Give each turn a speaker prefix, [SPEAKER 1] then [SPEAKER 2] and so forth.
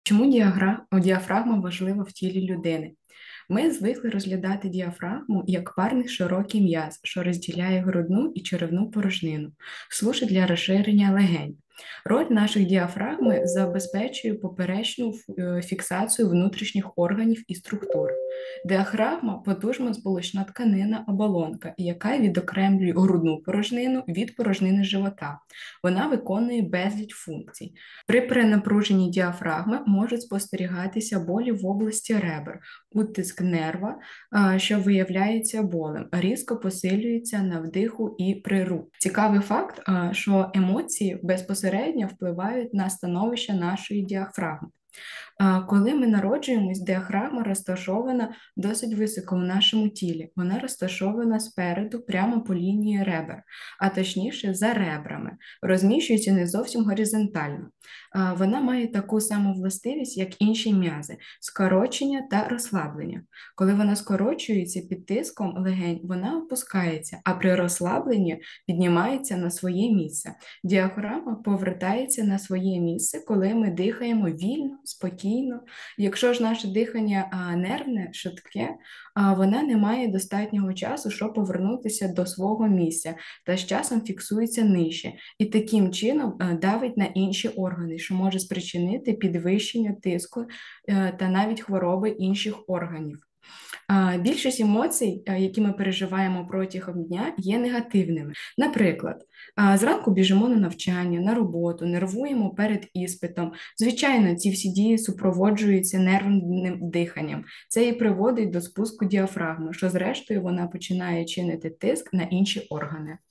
[SPEAKER 1] Чому діафрагма важлива в тілі людини? Ми звикли розглядати діафрагму як парний широкий м'яз, що розділяє грудну і черевну порожнину, служить для розширення легень. Роль наших діафрагми забезпечує поперечну фіксацію внутрішніх органів і структур. Діафрагма – потужна сполучна тканина оболонка, яка відокремлює грудну порожнину від порожнини живота. Вона виконує безліч функцій. При перенапруженні діафрагми можуть спостерігатися болі в області ребер, утиск нерва, що виявляється болем, різко посилюється на вдиху і при руху. Цікавий факт, що емоції безпосередньо впливають на становище нашої діафрагми. Коли ми народжуємось, діафрагма розташована досить високо в нашому тілі. Вона розташована спереду, прямо по лінії ребер, а точніше за ребрами, розміщується не зовсім горизонтально. Вона має таку саму властивість, як інші м'язи – скорочення та розслаблення. Коли вона скорочується під тиском легень, вона опускається, а при розслабленні піднімається на своє місце. Діафрагма повертається на своє місце, коли ми дихаємо вільно, спокійно. Якщо ж наше дихання нервне, швидке, вона не має достатнього часу, щоб повернутися до свого місця, та з часом фіксується нижче і таким чином давить на інші органи, що може спричинити підвищення тиску та навіть хвороби інших органів. Більшість емоцій, які ми переживаємо протягом дня, є негативними. Наприклад, зранку біжимо на навчання, на роботу, нервуємо перед іспитом. Звичайно, ці всі дії супроводжуються нервним диханням. Це і приводить до спуску діафрагми, що зрештою вона починає чинити тиск на інші органи.